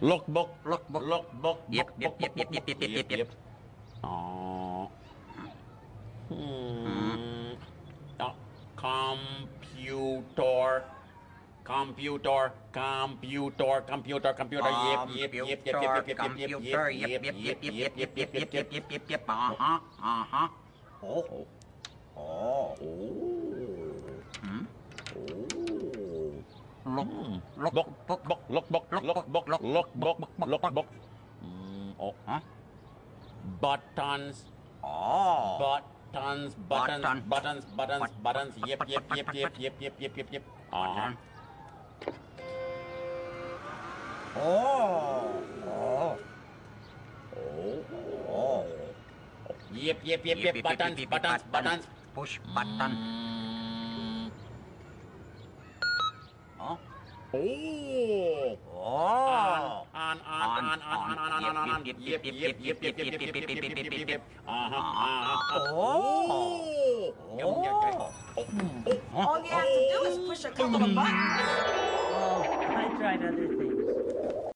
Lookbook. Lookbook. Lookbook. Yep, yep, yep, yep, yep, yep, yep, yep. Oh. Computer. Computer. Computer. Computer. Computer. Yep, yep, yep, yep, yep, yep, Computer. Yep, yep, yep, yep, yep, yep, yep, yep, yep, yep, yep, yep. Uh-huh, uh-huh. Oh. Oh. Hmm? Look, look, Book, book, book, look, book, look, book, look, book, look, book. Oh, huh? buttons, Oh. buttons, buttons, buttons, buttons, buttons. Yep, yep, yep, yep, yep, yep, yep, yep, yep. Button. Oh. Oh. Oh. Yep, yep, yep, yep, buttons, buttons, buttons. Push button. Huh? Oh. Oh. On. Yep, yep, yep, yep, yep, yep, yep, yep, yep, yep, yep, yep, yep. Oh. All you have to do is push a couple of buttons. Oh, I tried other things.